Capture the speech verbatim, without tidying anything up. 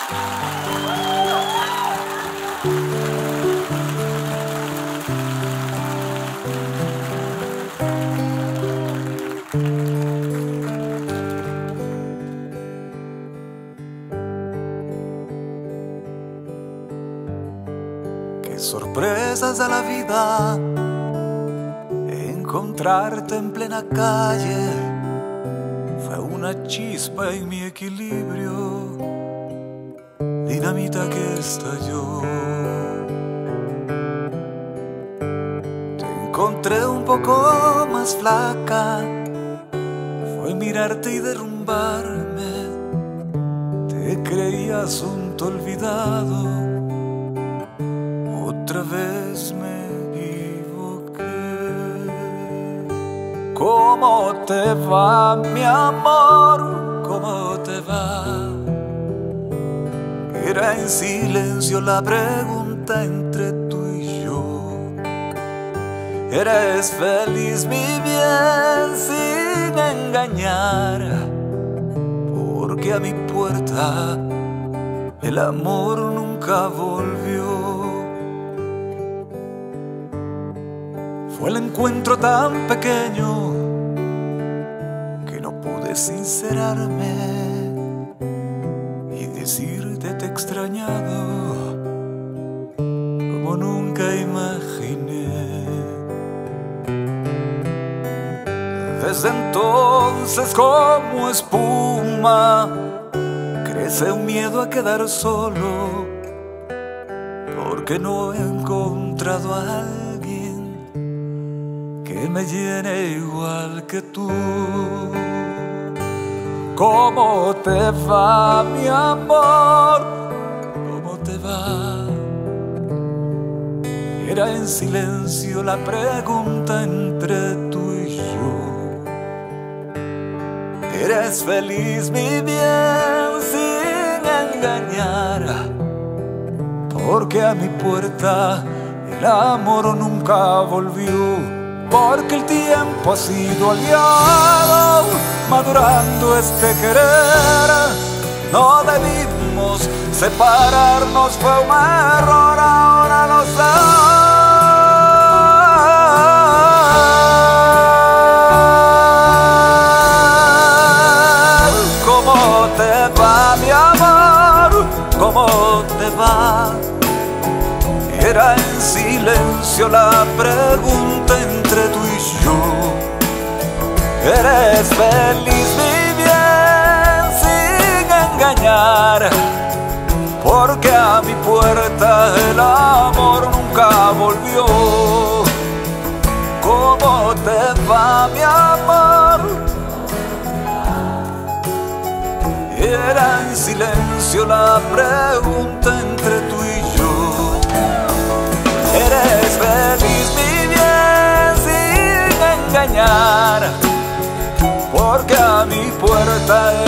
Qué sorpresas de la vida, encontrarte en plena calle fue una chispa en mi equilibrio, dinamita que estalló. Te encontré un poco más flaca, fue mirarte y derrumbarme. Te creía asunto olvidado, otra vez me equivoqué. ¿Cómo te va, mi amor? ¿Cómo te va? Era en silencio la pregunta entre tú y yo. ¿Eres feliz, mi bien, sin engañar? Porque a mi puerta el amor nunca volvió. Fue el encuentro tan pequeño que no pude sincerarme y decirte te he extrañado como nunca imaginé. Desde entonces, como espuma, crece un miedo a quedar solo, porque no he encontrado a alguien que me llene igual que tú. ¿Cómo te va, mi amor? ¿Cómo te va? Era en silencio la pregunta entre tú y yo. ¿Eres feliz, mi bien, sin engañar? Porque a mi puerta el amor nunca volvió. Porque el tiempo ha sido aliado, madurando este querer. No debimos separarnos, fue un error, ahora lo sé. ¿Cómo te va, mi amor? ¿Cómo te va? Era en silencio la pregunta entre tú y yo. ¿Eres feliz, mi bien, sin engañar? Porque a mi puerta el amor nunca volvió. ¿Cómo te va, mi amor? Era en silencio la pregunta entre tú y yo. ¿Eres feliz, mi bien, sin engañar? Porque a mi puerta